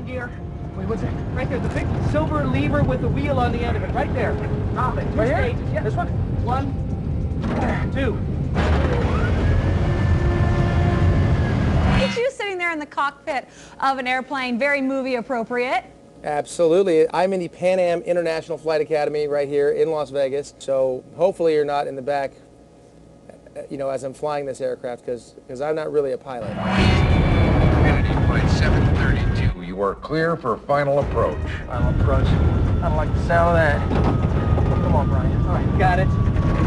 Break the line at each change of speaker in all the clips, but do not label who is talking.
landing gear.
Wait, what's that?
Right there, the big silver lever with the wheel on the end of it. Right there. Drop it. Two
Right here?
stages. Yeah.
This one?
1, 2.
Look at you sitting there in the cockpit of an airplane, very movie appropriate.
Absolutely. I'm in the Pan Am International Flight Academy right here in Las Vegas. So hopefully you're not in the back, you know, as I'm flying this aircraft, because I'm not really a pilot.
Kennedy, flight 732. You are clear for final approach.
Final approach. I don't like the sound of that. Come on, Brian.
All right, got it.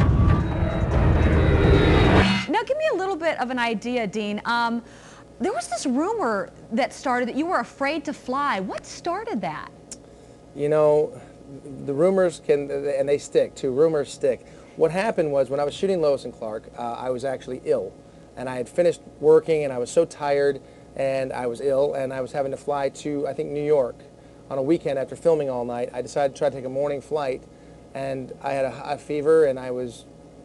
Now give me a little bit of an idea, Dean. There was this rumor that started that you were afraid to fly. What started that?
You know, the rumors can, and they stick too. Rumors stick. What happened was when I was shooting Lois and Clark, I was actually ill. And I had finished working and I was so tired and I was ill and I was having to fly to, I think, New York on a weekend after filming all night. I decided to try to take a morning flight and I had a fever and I was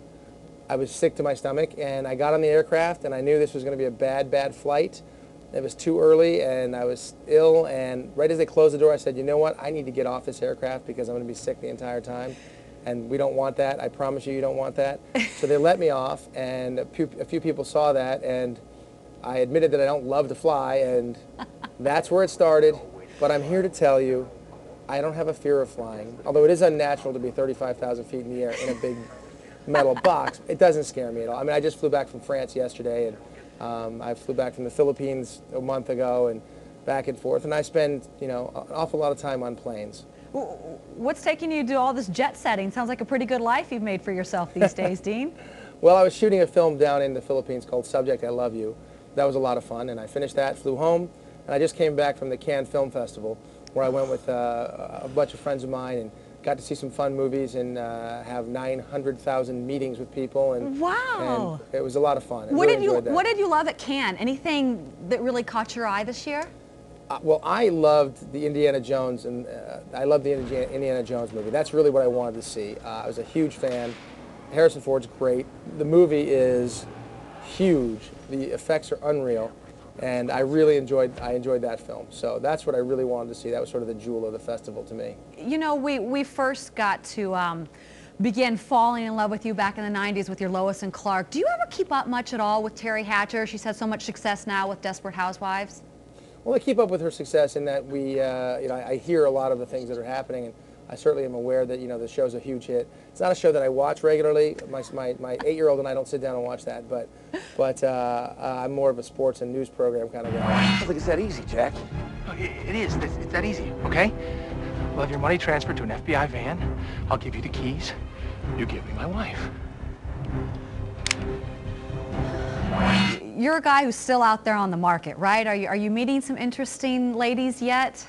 sick to my stomach, and I got on the aircraft and I knew this was going to be a bad flight. It was too early and I was ill, and right as they closed the door I said, you know what, I need to get off this aircraft because I'm going to be sick the entire time and we don't want that. I promise you, you don't want that. So they let me off, and a few people saw that, and I admitted that I don't love to fly, and that's where it started. But I'm here to tell you, I don't have a fear of flying, although it is unnatural to be 35,000 feet in the air in a big metal box. It doesn't scare me at all. I mean, I just flew back from France yesterday, and I flew back from the Philippines a month ago, and back and forth, and I spend, you know, an awful lot of time on planes.
What's taking you to do all this jet setting? Sounds like a pretty good life you've made for yourself these days, Dean.
Well, I was shooting a film down in the Philippines called Subject I Love You. That was a lot of fun, and I finished that, flew home, and I just came back from the Cannes Film Festival, where I went with a bunch of friends of mine and got to see some fun movies and have 900,000 meetings with people. And,
wow.
And it was a lot of fun.
What did you love at Cannes? Anything that really caught your eye this year?
Well, I loved the Indiana Jones, and I loved the Indiana Jones movie. That's really what I wanted to see. I was a huge fan. Harrison Ford's great. The movie is huge. The effects are unreal. And I really enjoyed that film. So that's what I really wanted to see. That was sort of the jewel of the festival to me.
You know, we first got to begin falling in love with you back in the 90s with your Lois and Clark. Do you ever keep up much at all with Terry Hatcher? She's had so much success now with Desperate Housewives.
Well, I keep up with her success in that we, you know, I hear a lot of the things that are happening, and I certainly am aware that, you know, the show's a huge hit. It's not a show that I watch regularly. My 8-year-old and I don't sit down and watch that, but I'm more of a sports and news program kind of guy.
I don't think it's that easy, Jack. It is. It's that easy, okay? We'll have your money transferred to an FBI van. I'll give you the keys. You give me my wife.
You're a guy who's still out there on the market, right? Are you meeting some interesting ladies yet?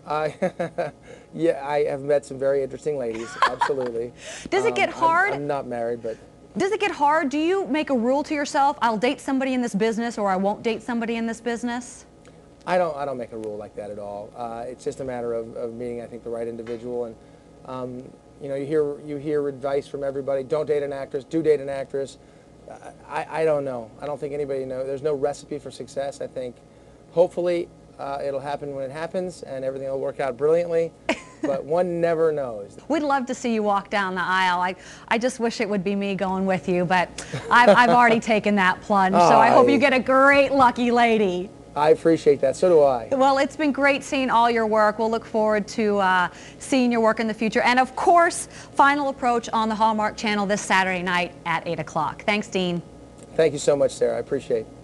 Yeah, I have met some very interesting ladies, absolutely.
Does it get hard?
I'm not married, but...
Does it get hard? Do you make a rule to yourself, I'll date somebody in this business or I won't date somebody in this business?
I don't make a rule like that at all. It's just a matter of meeting, I think, the right individual. And you know, you hear advice from everybody. Don't date an actress. Do date an actress. I don't know. I don't think anybody knows. There's no recipe for success. I think, hopefully, it'll happen when it happens, and everything will work out brilliantly. But one never knows.
We'd love to see you walk down the aisle. I just wish it would be me going with you, but I've already taken that plunge. So I hope you get a great lucky lady.
I appreciate that. So do I.
Well, it's been great seeing all your work. We'll look forward to seeing your work in the future. And of course, Final Approach on the Hallmark Channel this Saturday night at 8 o'clock. Thanks, Dean.
Thank you so much, Sarah. I appreciate it.